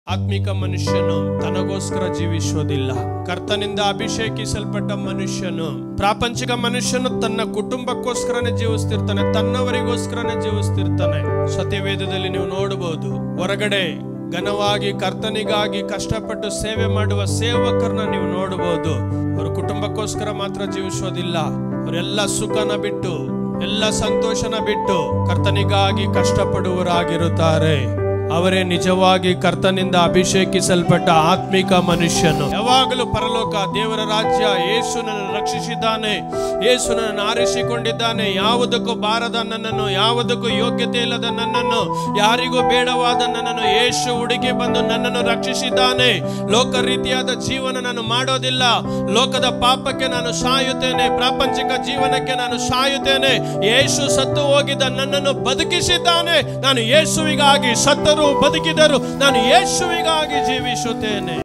ಆತ್ಮಿಕ ಮನುಷ್ಯನು ತನಗೋಸ್ಕರ ಜೀವಿಸುವುದಿಲ್ಲ. ಕರ್ತನಿಂದ ಅಭಿಷೇಕಿಸಲ್ಪಟ್ಟ ಮನುಷ್ಯನು, ಪ್ರಾಪಂಚಿಕ ಮನುಷ್ಯನು ತನ್ನ ಕುಟುಂಬಕ್ಕೋಸ್ಕರನೇ ಜೀವಿಸ್ತಿರ್ತಾನೆ, ತನ್ನವರಿಗೋಸ್ಕರನೇ ಜೀವಿಸ್ತಿರ್ತಾನೆ. ಸತ್ಯವೇದದಲ್ಲಿ ನೀವು ನೋಡಬಹುದು, ಹೊರಗಡೆ ಘನವಾಗಿ ಕರ್ತನಿಗಾಗಿ ಕಷ್ಟಪಟ್ಟು ಸೇವೆ ಮಾಡುವ ಸೇವಕರನ್ನ ನೀವು ನೋಡಬಹುದು. ಅವರ ಕುಟುಂಬಕ್ಕೋಸ್ಕರ ಮಾತ್ರ ಜೀವಿಸೋದಿಲ್ಲ, ಅವರೆಲ್ಲ ಸುಖನ ಬಿಟ್ಟು, ಎಲ್ಲ ಸಂತೋಷನ ಬಿಟ್ಟು ಕರ್ತನಿಗಾಗಿ ಕಷ್ಟಪಡುವವರಾಗಿರುತ್ತಾರೆ. ಅವರೇ ನಿಜವಾಗಿ ಕರ್ತನಿಂದ ಅಭಿಷೇಕಿಸಲ್ಪಟ್ಟ ಆತ್ಮಿಕ ಮನುಷ್ಯನು. ಯಾವಾಗಲೂ ಪರಲೋಕ, ದೇವರ ರಾಜ್ಯ, ಯೇಸು ನನ್ನನ್ನು ರಕ್ಷಿಸಿದ್ದಾನೆ, ಯೇಸು ನನ್ನನ್ನು ಆರಿಸಿಕೊಂಡಿದ್ದಾನೆ, ಯಾವುದಕ್ಕೂ ಬಾರದ ನನ್ನನ್ನು, ಯಾವುದಕ್ಕೂ ಯೋಗ್ಯತೆ ಇಲ್ಲದ ನನ್ನನ್ನು, ಯಾರಿಗೂ ಬೇಡವಾದ ನನ್ನನ್ನು ಯೇಸು ಹುಡುಕಿ ಬಂದು ನನ್ನನ್ನು ರಕ್ಷಿಸಿದ್ದಾನೆ. ಲೋಕ ರೀತಿಯಾದ ಜೀವನ ನಾನು ಮಾಡೋದಿಲ್ಲ, ಲೋಕದ ಪಾಪಕ್ಕೆ ನಾನು ಸಾಯುತ್ತೇನೆ, ಪ್ರಾಪಂಚಿಕ ಜೀವನಕ್ಕೆ ನಾನು ಸಾಯುತ್ತೇನೆ. ಯೇಸು ಸತ್ತು ಹೋಗಿದ್ದ ನನ್ನನ್ನು ಬದುಕಿಸಿದ್ದಾನೆ. ನಾನು ಯೇಸುವಿಗಾಗಿ ಸತ್ತರು ಬದುಕಿದರು, ನಾನು ಯೇಸುವಿಗಾಗಿ ಜೀವಿಸುತ್ತೇನೆ.